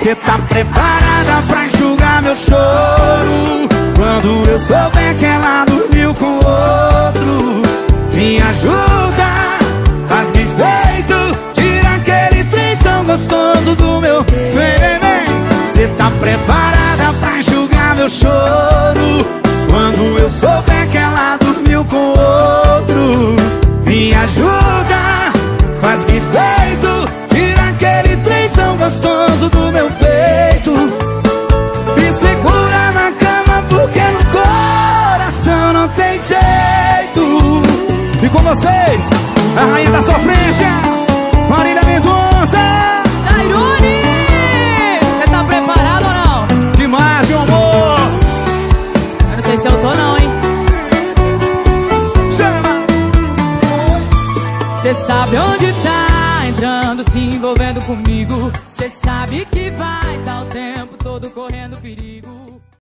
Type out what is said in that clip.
Cê tá preparada pra enxugar meu choro quando eu souber que ela dormiu com outro? Me ajuda, faz bem feito, tira aquele trenzão gostoso do meu bem. Cê tá preparada pra enxugar meu choro quando eu souber que ela dormiu com outro? Me ajuda, faz bem feito, tira aquele trenzão gostoso do meu peito. Me segura na cama porque no coração não tem jeito. E com vocês, a rainha da sofrência, Marília Mendonça. Tairone, você tá preparado ou não? Demais, meu amor. Eu não sei se eu tô não, hein? Chama. Cê sabe onde tá entrando, se envolvendo comigo. Cê sabe que vai dar o tempo todo correndo perigo.